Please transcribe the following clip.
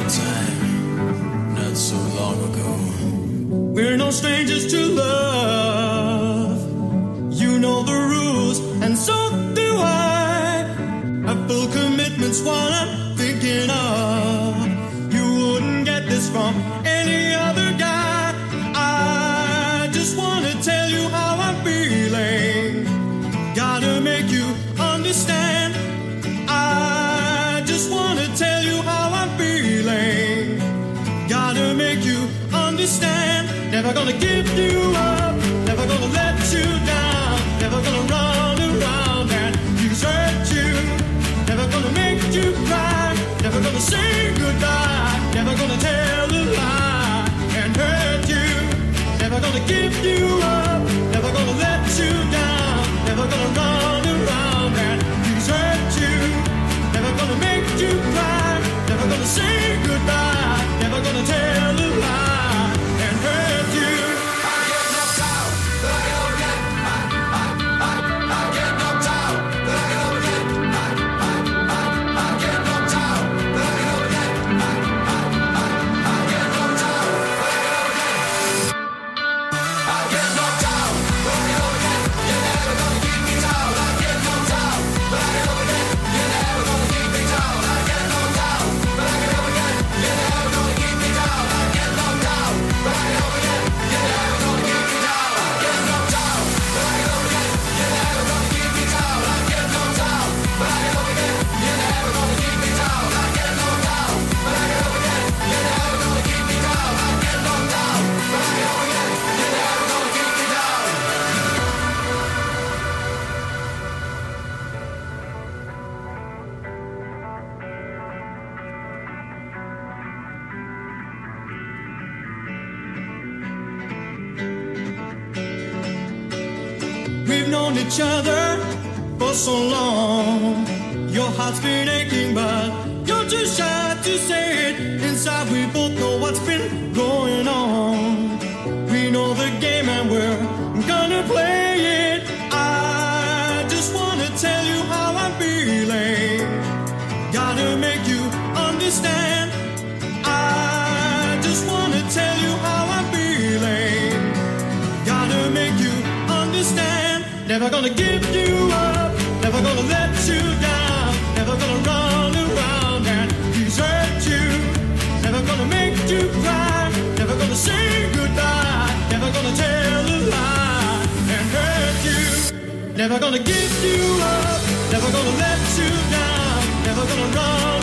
time, not so long ago. We're no strangers to love. You know the rules, and so do I. A full commitment's what I'm thinking of. You wouldn't get this from any other guy. I just wanna tell you how I'm feeling. Gotta make you understand. I just wanna tell you how I'm feeling. Gotta make you understand. Never gonna give you up. Never gonna let you down. Never gonna run around and desert you. Never gonna make you cry. Never gonna say goodbye. Never gonna tell a lie and hurt you. Never gonna give you up. Never gonna let you down. Never gonna run around and desert you. Never gonna make you cry. Never gonna say goodbye. Never gonna tell a lie and hurt you. I get knocked out, but I get up again. I get knocked out, but I get up again. I get knocked out, but I get up again. I get knocked out, but I get up again. I get knocked out, but I get up again. You're never gonna keep me down. I get knocked out, but I get up again. You're never gonna keep me down. I get knocked out, but I get up again. You're never gonna keep me down. I get knocked out, but I get up again. You're never gonna keep me down. I get knocked out, but I get up again. You're never gonna keep me down. I get knocked out, but I get up again. You're never gonna keep me down. I get knocked out, but I get up again. You're never gonna keep me down. I get knocked out, but I get up again. You're never gonna keep me down. We've known each other for so long. Your heart's been aching, but you're too shy to say it. Inside we both know what's been going on. We know the game and we're gonna play it. I just wanna tell you how I'm feeling. Gotta make you understand. I just wanna tell you how I'm feeling. Gotta make you understand. Never gonna give you up. Never gonna let you down. Never gonna run around and desert you. Never gonna make you cry. Never gonna say goodbye. Never gonna tell a lie and hurt you. Never gonna give you up. Never gonna let you down. Never gonna run